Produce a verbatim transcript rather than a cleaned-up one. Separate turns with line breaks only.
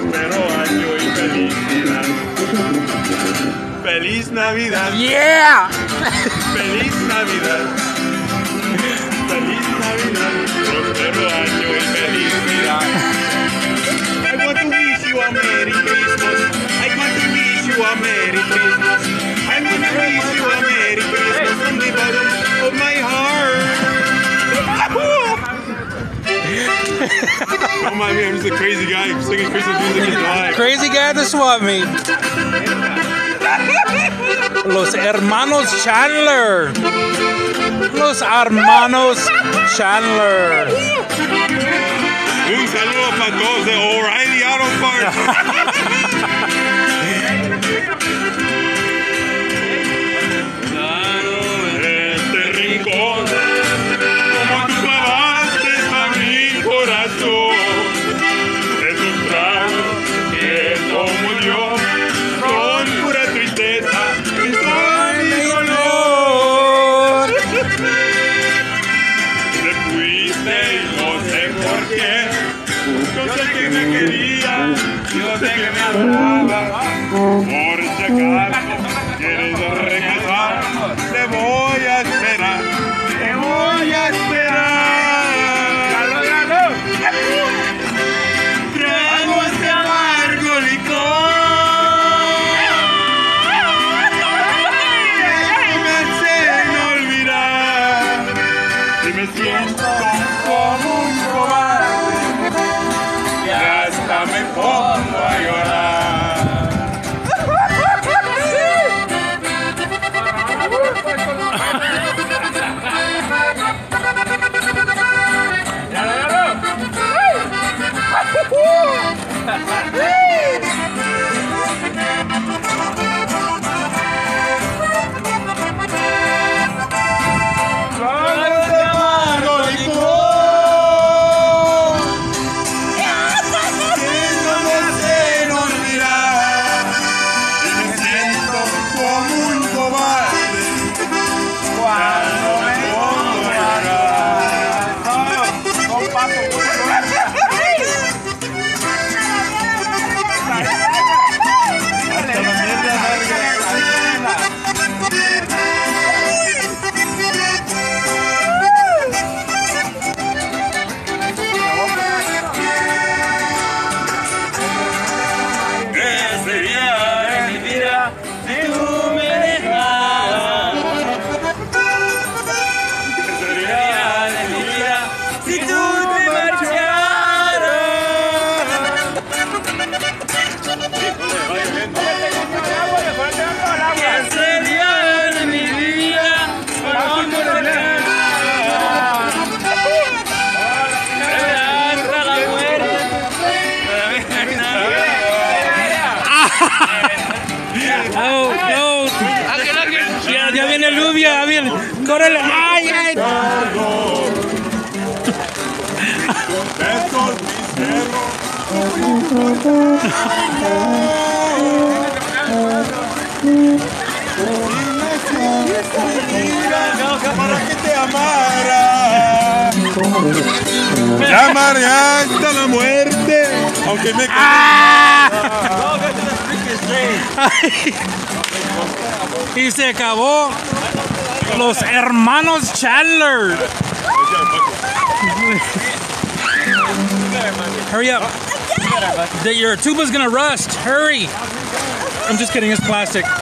próspero año y felicidad. Feliz Navidad.
Yeah!
Feliz Navidad. Feliz Navidad. Próspero año y felicidad. I want to wish you a Merry Christmas. I want to wish you a Merry Christmas. I'm gonna wish you a Merry Christmas from the bottom of my heart. Oh my man, I'm just a crazy guy singing Christmas music in July.
Crazy guy at the swap meet. Los hermanos Chandler. Los hermanos Chandler.
Un saludo para todos de O'Reilly Auto Parts. Este rincón, como tú lavaste a mi corazón, esos tragos que tomo yo con pura tristeza y con mi dolor. Te fuiste y no sé por qué. Yo sé que me quería, yo sé que me amaba. Por si acaso quieres regresar, te voy a esperar, te voy a esperar. Traigo este amargo licor, no me hacen olvidar y me siento como un cobarde. Y hasta me pongo a llorar.
Oh, no. Ya, ya viene lluvia, ya viene. Córrele. Ay, ay.
Para que te amara, te amaré hasta la muerte, aunque me
¡Ah! Y se acabó. Los hermanos Chandler. Hurry up. That your tuba's gonna rust. Hurry. I'm just kidding, it's plastic.